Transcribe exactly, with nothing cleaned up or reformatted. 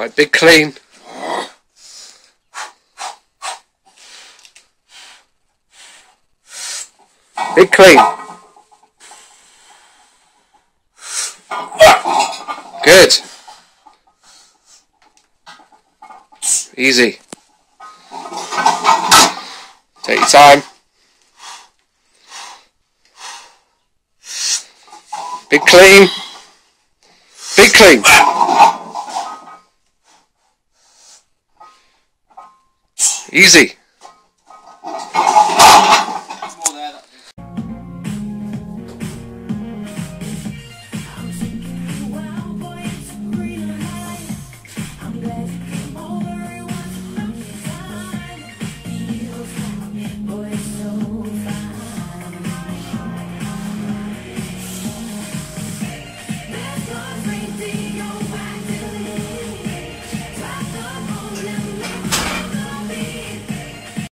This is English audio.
Right, big clean. Big clean. Good. Easy. Take your time. Big clean. Big clean. Easy.